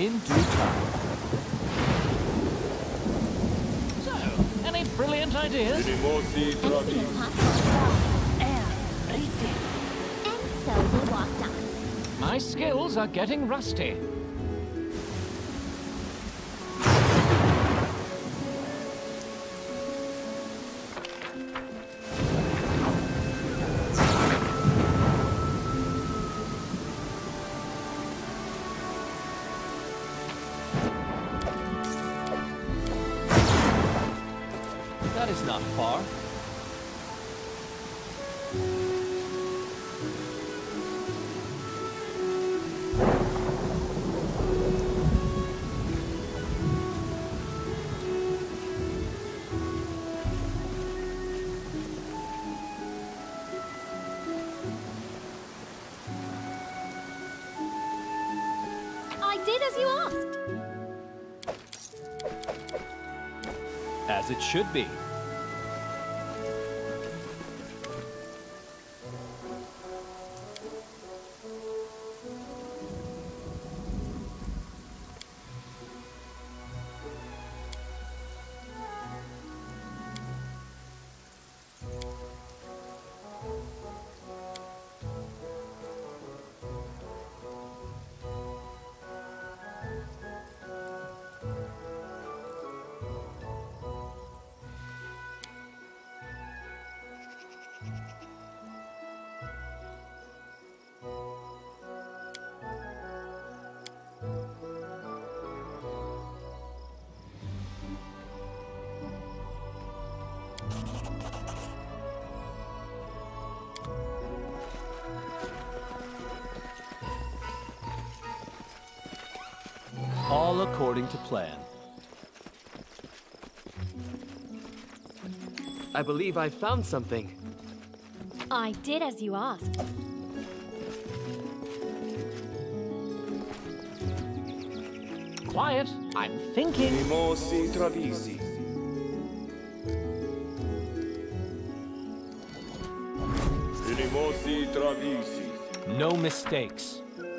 In due time. So, any brilliant ideas? Anything is possible. And so we walked on. My skills are getting rusty. That is not far. I did as you asked. As it should be. All according to plan. I believe I found something. I did as you asked. Quiet, I'm thinking. Mimossi Travisi. Mimossi Travisi. No mistakes.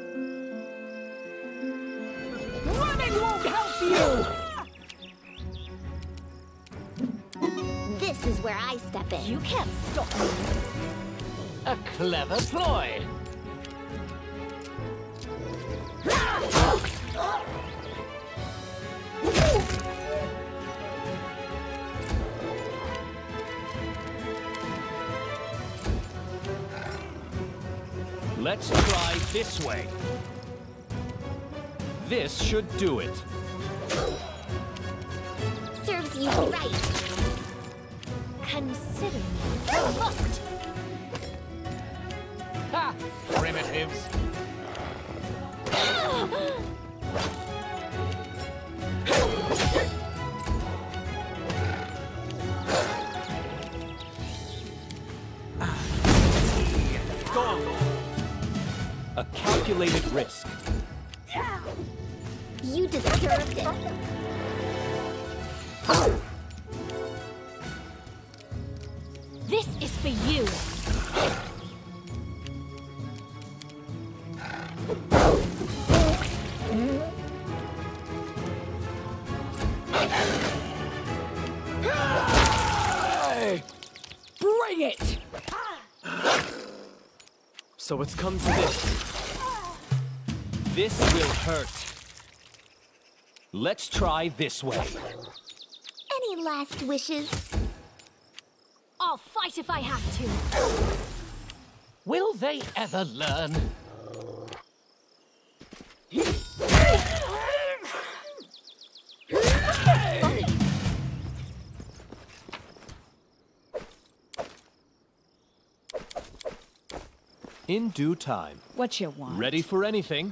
Running won't help you! This is where I step in. You can't stop me. A clever ploy. Let's try this way. This should do it. Serves you right. Consider me hooked. Ha! Primitives. A calculated risk. You deserved it. This is for you. Hey! Bring it! So it's come to this. This will hurt. Let's try this way. Any last wishes? I'll fight if I have to. Will they ever learn? In due time. What you want? Ready for anything?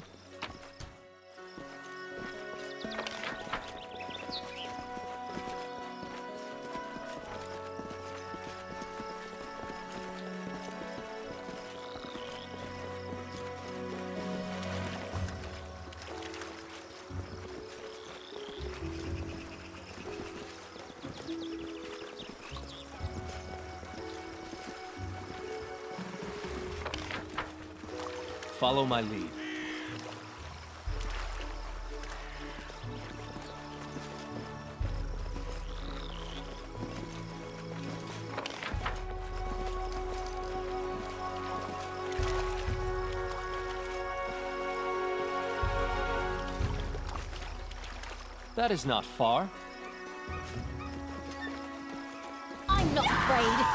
Follow my lead. That is not far. I'm not afraid.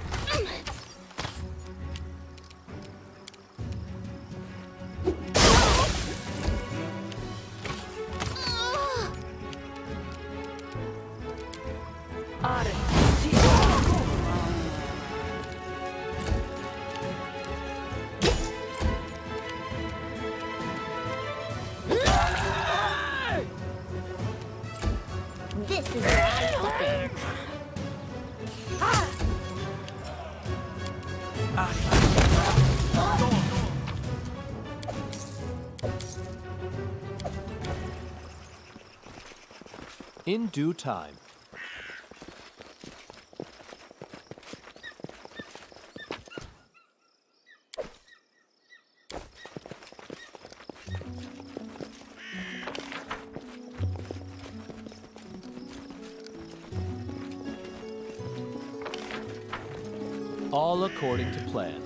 This is where I step in. In due time. All according to plan.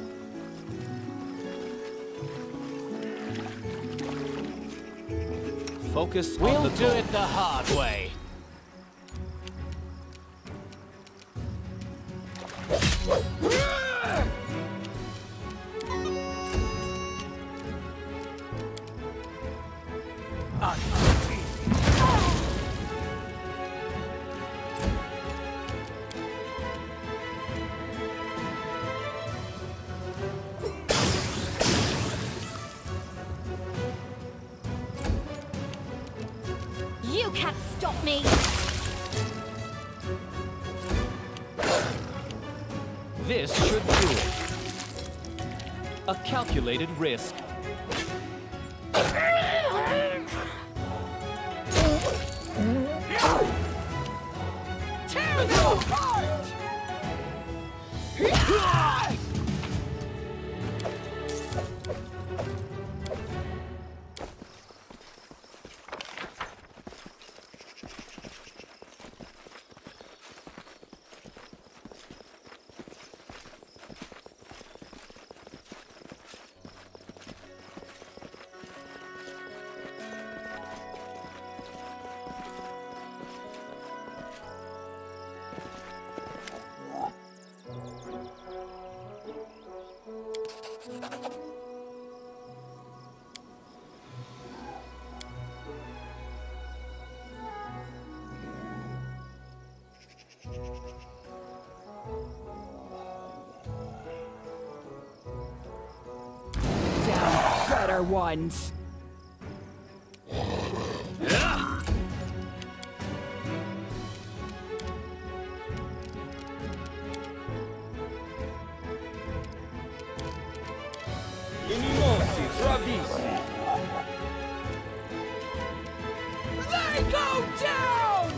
Focus on We'll the do goal. it the hard way. You can't stop me. This should do it. A calculated risk. Tear them apart! Better ones. Luminosi Travisi. They go down!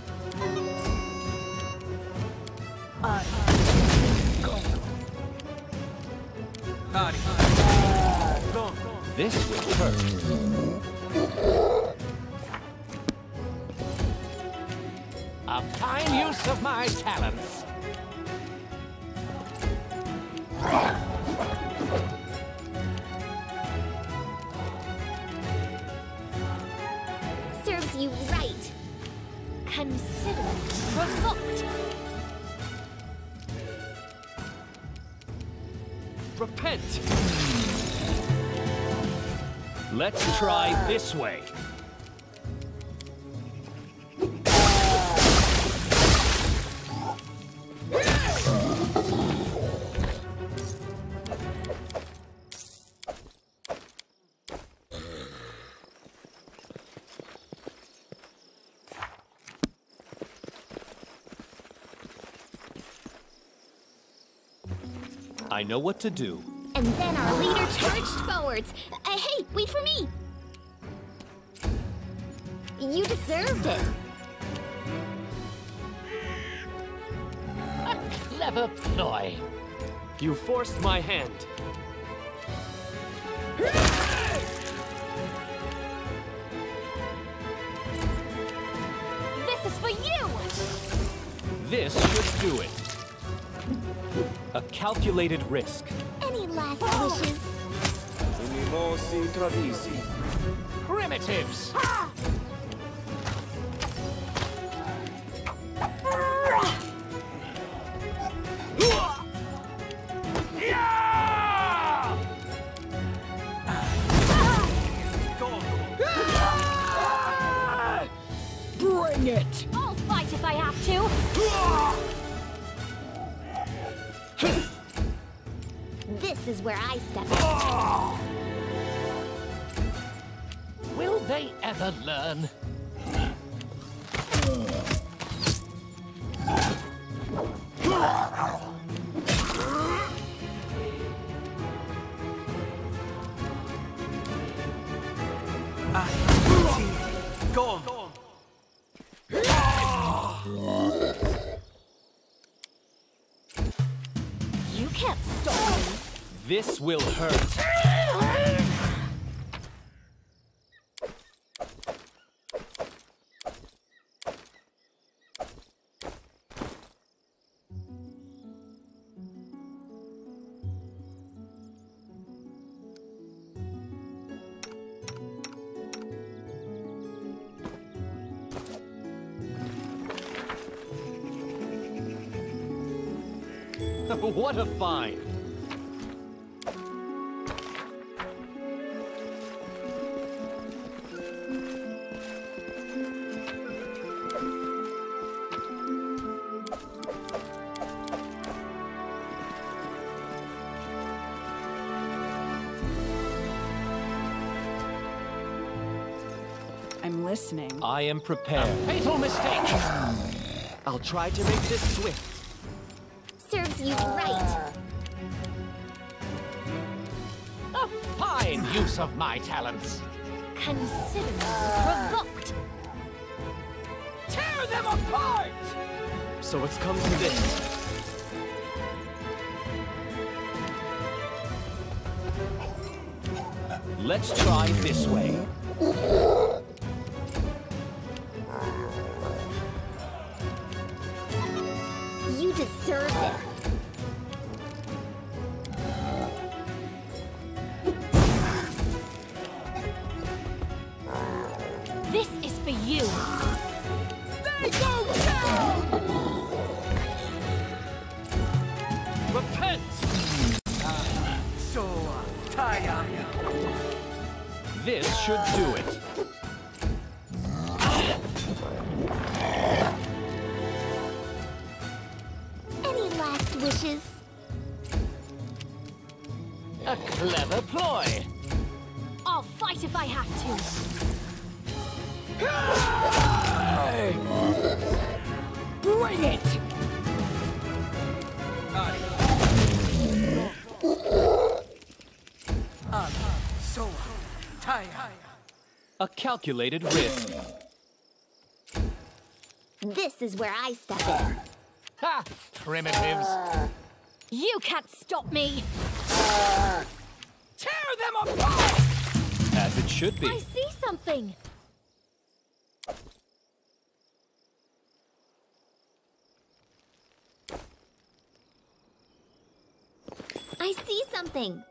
This will hurt. A fine use of my talents. Serves you right. Consider provoked. Repent! Let's try this way. I know what to do. And then our leader charged forwards. Hey, wait for me! You deserved it. A clever ploy. You forced my hand. This is for you. This should do it. A calculated risk. Any last wishes? Luminosi Travisi. Primitives! This is where I step in. Will they ever learn? Go on. You can't stop me. This will hurt. What a find! I'm listening. I am prepared. Fatal mistake! I'll try to make this swift. Serves you right. A fine use of my talents. Consider me provoked. Tear them apart! So it's come to this. Let's try this way. You deserve it. This is for you. They go down! Repent! So tired. This should do it. Any last wishes? A clever ploy. I'll fight if I have to. Bring it! So tired. A calculated risk. This is where I step in. Ha! Primitives. You can't stop me. Tear them apart! As it should I be. see something. I see something.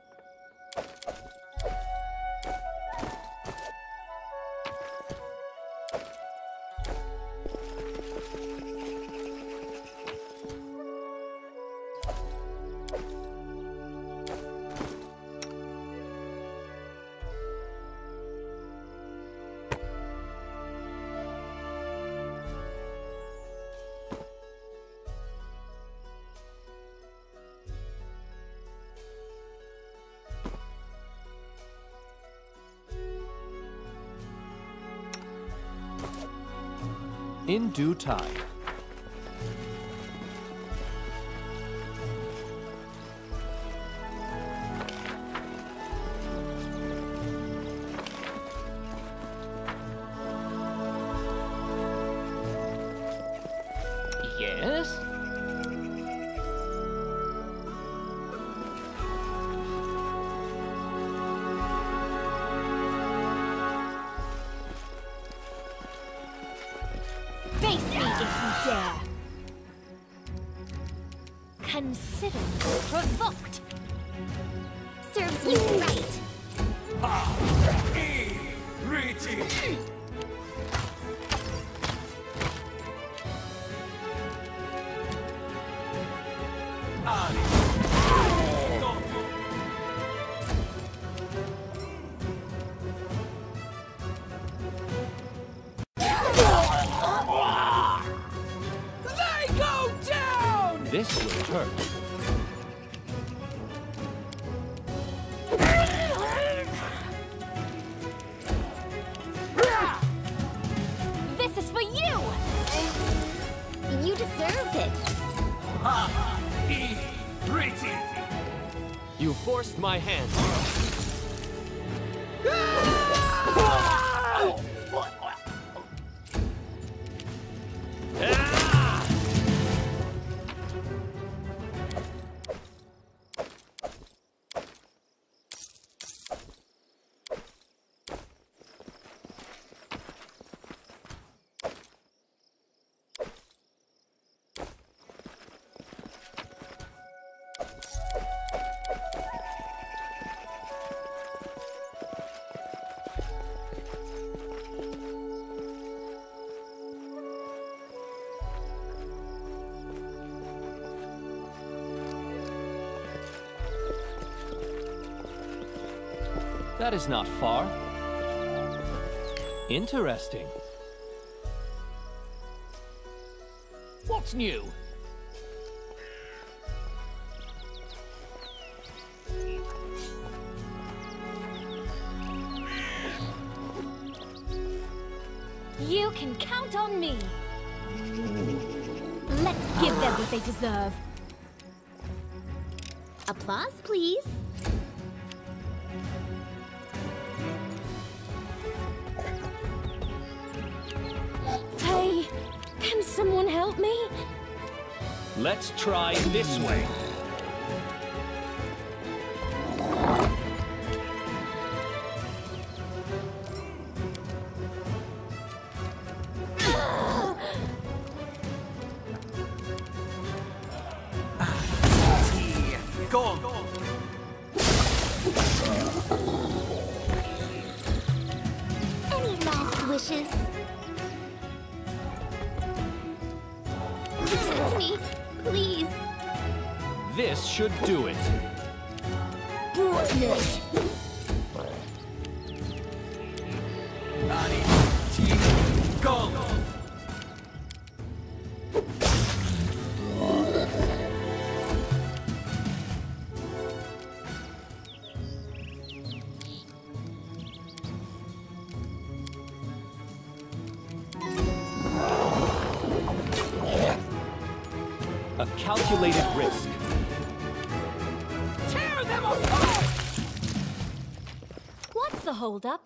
In due time. Yes? Face me if you dare. Consider me provoked. Serves you right. They go down! This will hurt. You forced my hand. That is not far. Interesting. What's new? You can count on me. Let's give them what they deserve. Applause, please. Hey, can someone help me? Let's try this way. Go! Any last wishes? Protect me, please. This should do it. Brilliant. Go! A calculated risk. Tear them apart! What's the holdup?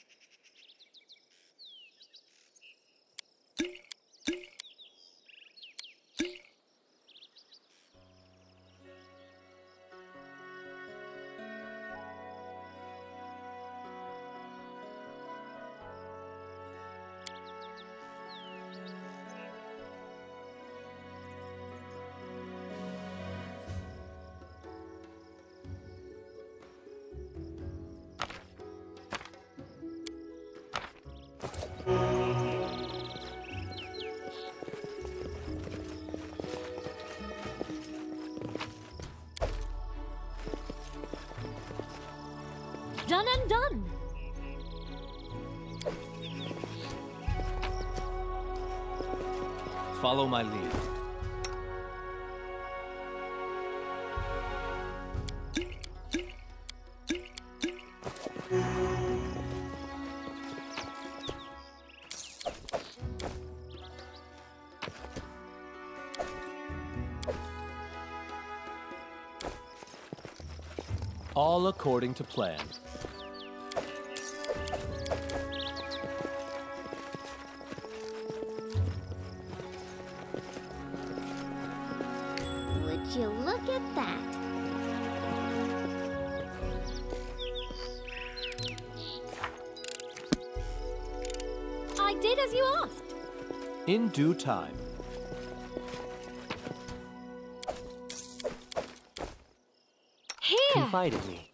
Done and done. Follow my lead. All according to plan. Would you look at that? I did as you asked. In due time. Here. Confide in me.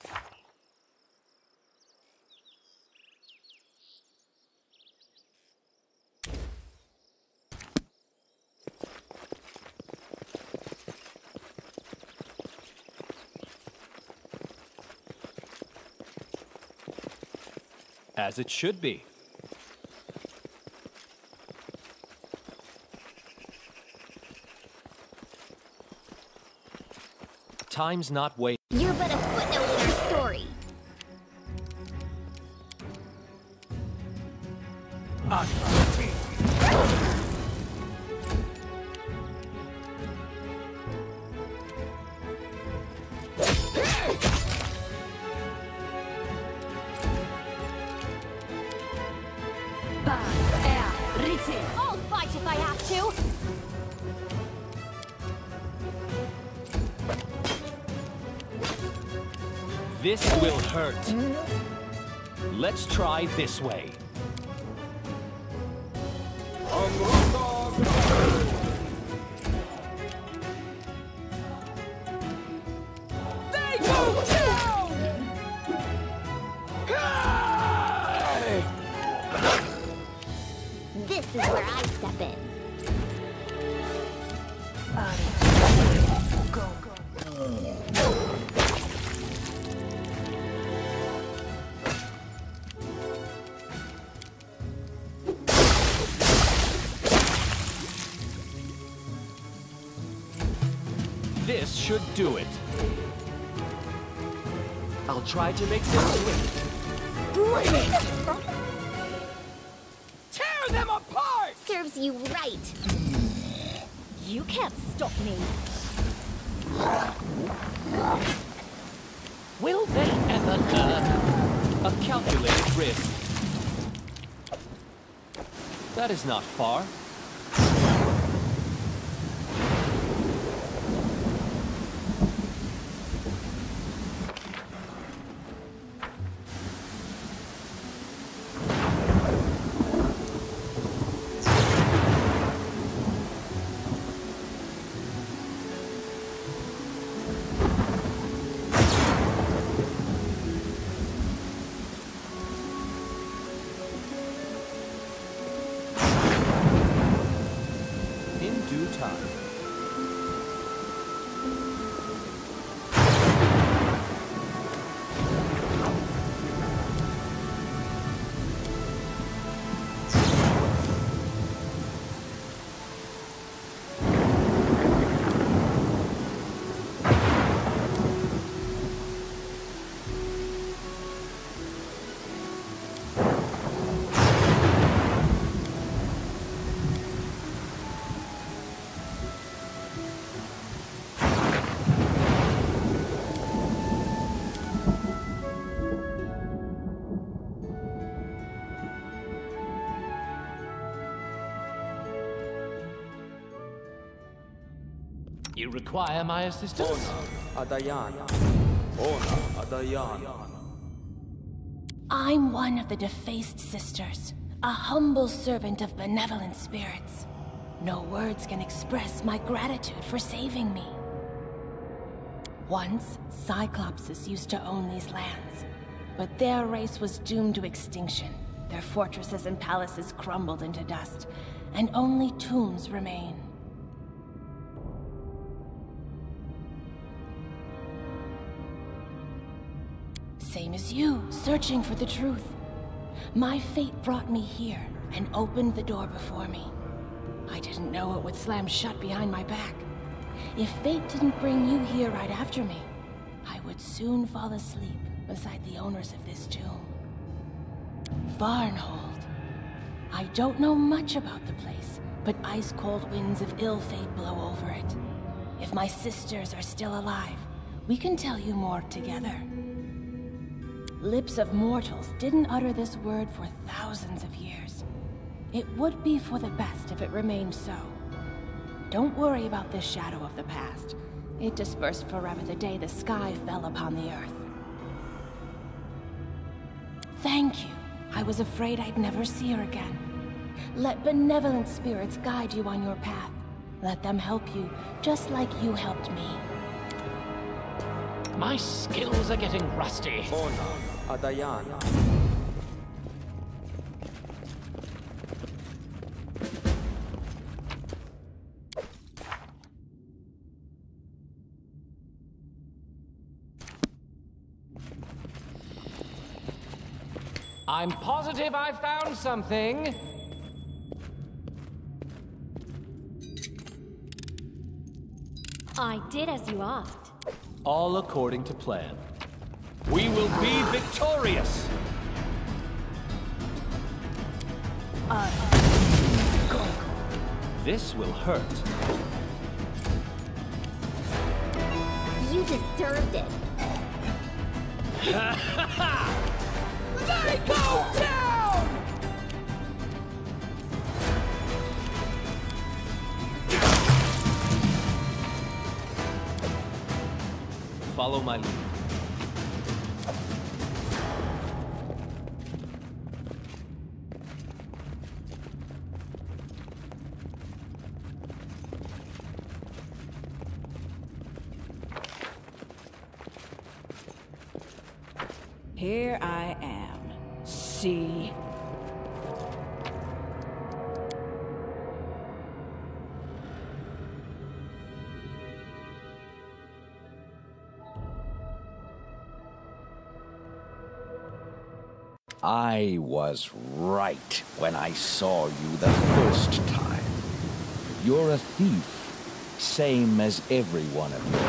As it should be. Time's not waiting. You're but a footnote in our story. This will hurt. Let's try this way. They go down! This is where I step in. This should do it. I'll try to make this quick. Bring it! Tear them apart! Serves you right. You can't stop me. Will they ever learn? A calculated risk. That is not far. Due time. You require my assistance? Adayana. Ona Adayana. I'm one of the defaced sisters, a humble servant of benevolent spirits. No words can express my gratitude for saving me. Once, Cyclopses used to own these lands, but their race was doomed to extinction. Their fortresses and palaces crumbled into dust, and only tombs remain. Same as you, searching for the truth. My fate brought me here and opened the door before me. I didn't know it would slam shut behind my back. If fate didn't bring you here right after me, I would soon fall asleep beside the owners of this tomb. Varnhold. I don't know much about the place, but ice-cold winds of ill fate blow over it. If my sisters are still alive, we can tell you more together. Lips of mortals didn't utter this word for thousands of years. It would be for the best if it remained so. Don't worry about this shadow of the past. It dispersed forever the day the sky fell upon the earth. Thank you. I was afraid I'd never see her again. Let benevolent spirits guide you on your path. Let them help you, just like you helped me. My skills are getting rusty. Ona Adayana. I'm positive I found something. I did as you asked. All according to plan. We will be victorious. This will hurt. You deserved it. They go down! Follow my lead. here I am. See? I was right when I saw you the first time. You're a thief, same as every one of your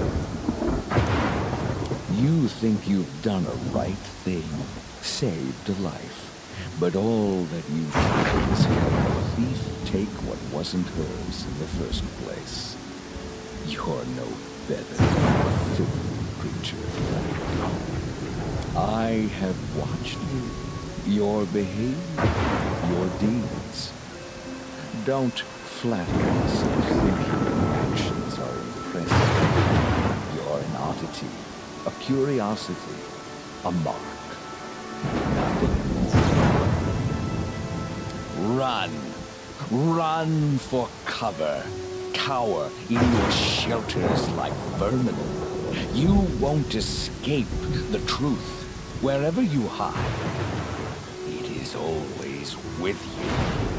kin. You think you've done a right thing, saved a life, but all that you did is help a thief take what wasn't hers in the first place. You're no better than a filthy creature. I have watched you, your behavior, your deeds. Don't flatter yourself thinking your actions are impressive. You're an oddity, a curiosity, a mark. Nothing more. Run. Run for cover. Cower in your shelters like vermin. You won't escape the truth. Wherever you hide, it is always with you.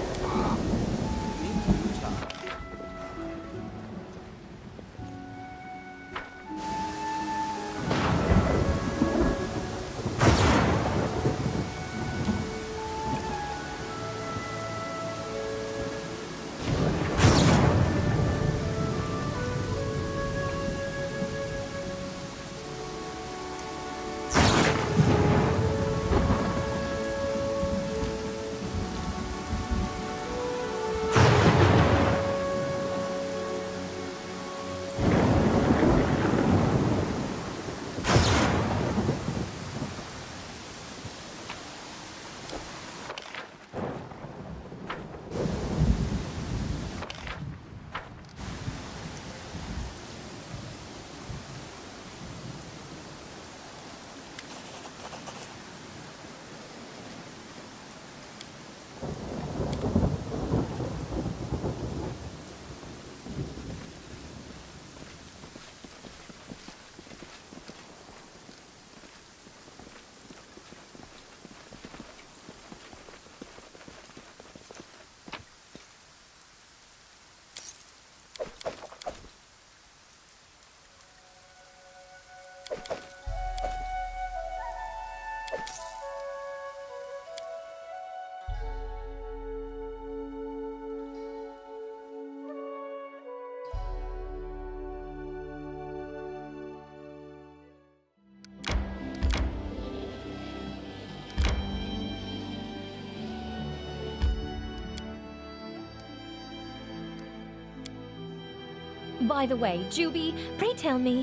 By the way, Juby, pray tell me.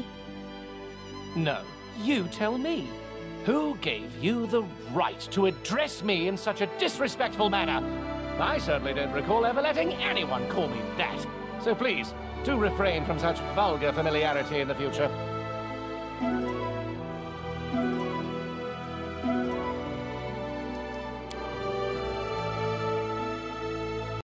No, you tell me. Who gave you the right to address me in such a disrespectful manner? I certainly don't recall ever letting anyone call me that. So please, do refrain from such vulgar familiarity in the future.